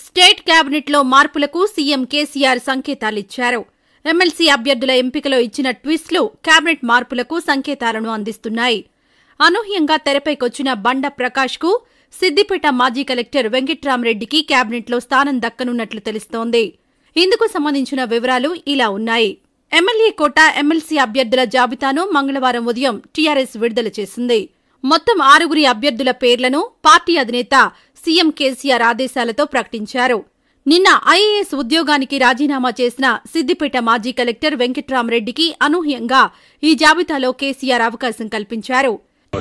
State కేబినెట్లో మార్పులకు CM KCR సంకేతాలిచ్చారు. MLC అభ్యర్థుల ఎంపికలో ఇచ్చిన ట్విస్టులు కేబినెట్ మార్పులకు సంకేతాలను అందిస్తున్నాయి. అనూహ్యంగా తెరపైకొచ్చిన బండ ప్రకాష్కు సిద్దిపేట మాజీ కలెక్టర్ వెంకట్రామరెడ్డికి కేబినెట్లో స్థానం దక్కనున్నట్లు తెలుస్తోంది. ఇందుకు సంబంధించిన వివరాలు ఇలా ఉన్నాయి. ఎమ్మెల్యే కోట ఎమ్మెల్సీ అభ్యర్థుల జాబితాను మంగళవారం ఉదయం టీఆర్ఎస్ విడుదల చేసింది. మొత్తం 6 అభ్యర్థుల పేర్లను పార్టీ అధినేత సీఎం కేసీఆర్ ఆదేశాలతో ప్రకటించారు. నిన్న ఐఏఎస్ ఉద్యోగానికి రాజీనామా చేసిన సిద్దిపేట మాజీ కలెక్టర్ వెంకట్రామరెడ్డికి అనూహ్యంగా ఈ జాబితాలో కేసీఆర్ అవకాశం కల్పించారు.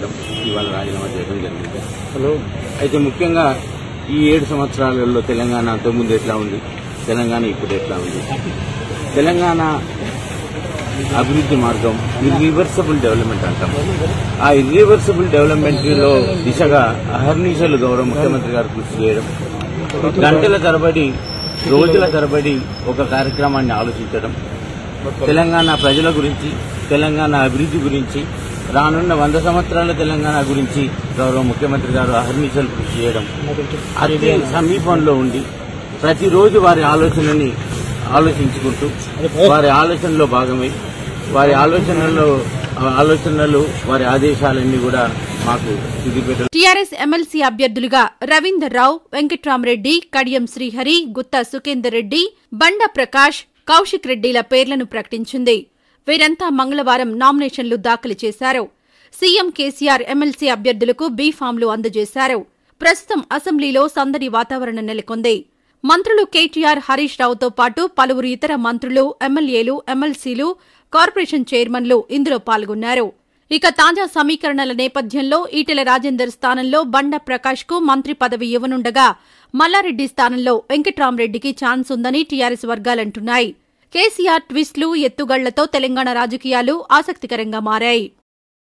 అయితే ముఖ్యంగా ఈ 7 సంవత్సరాలలో తెలంగాణ అంతకుముందు ఎట్లా ఉంది, తెలంగాణ ఇప్పుడు ఎట్లా ఉంది, తెలంగాణ అభివృద్ధి మార్గం ఇర్రివర్సిబుల్ డెవలప్మెంట్ అంటాం. ఆ ఇర్రివర్సిబుల్ డెవలప్మెంట్ లో దిశగా అహర్నిశలు గౌరవ ముఖ్యమంత్రి గారు కృషి చేయడం, గంటల తరబడి రోజుల తరబడి ఒక కార్యక్రమాన్ని ఆలోచించడం, తెలంగాణ ప్రజల గురించి, తెలంగాణ అభివృద్ధి గురించి, రానున్న 100 సంవత్సరాల తెలంగాణ గురించి గౌరవ ముఖ్యమంత్రి గారు అహర్నిశలు కృషి చేయడం, అతి సమీపంలో ఉండి ప్రతిరోజు వారి ఆలోచనని ఆలోచించుకుంటూ వారి ఆలోచనలో భాగమై వారి ఆలోచనలు వారి ఆదేశాలన్నీ కూడా మాకు సిద్దిపేట టీఆర్ఎస్ ఎమ్మెల్సీ అభ్యర్థులుగా రవీందర్ రావు, వెంకట్రామరెడ్డి, కడియం శ్రీహరి, గుత్తా సుఖేందర్ రెడ్డి, బండ ప్రకాష్, కౌశిక్ రెడ్డిల పేర్లను ప్రకటించింది. వీరంతా మంగళవారం నామినేషన్లు దాఖలు చేశారు. సీఎం కేసీఆర్ ఎమ్మెల్సీ అభ్యర్థులకు బీఫామ్లు అందజేశారు. ప్రస్తుతం అసెంబ్లీలో సందడి వాతావరణం నెలకొంది. మంత్రులు కేటీఆర్, హరీష్ రావుతో పాటు పలువురు ఇతర మంత్రులు, ఎమ్మెల్యేలు, ఎమ్మెల్సీలు, కార్పొరేషన్ చైర్మన్లు ఇందులో పాల్గొన్నారు. ఇక తాజా సమీకరణల నేపథ్యంలో ఈటెల రాజేందర్ స్థానంలో బండ ప్రకాష్కు మంత్రి పదవి ఇవ్వనుండగా మల్లారెడ్డి స్థానంలో వెంకట్రామరెడ్డికి ఛాన్స్ ఉందని టీఆర్ఎస్ వర్గాలంటున్నాయి. కేసీఆర్ ట్విస్టులు, ఎత్తుగళ్లతో తెలంగాణ రాజకీయాలు ఆసక్తికరంగా మారాయి.